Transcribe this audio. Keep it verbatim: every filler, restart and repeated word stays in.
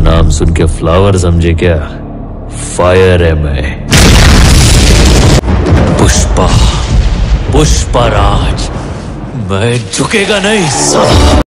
नाम सुन के फ्लावर समझे क्या? फायर है मैं। पुष्पा, पुष्पा राज, मैं झुकेगा नहीं साला।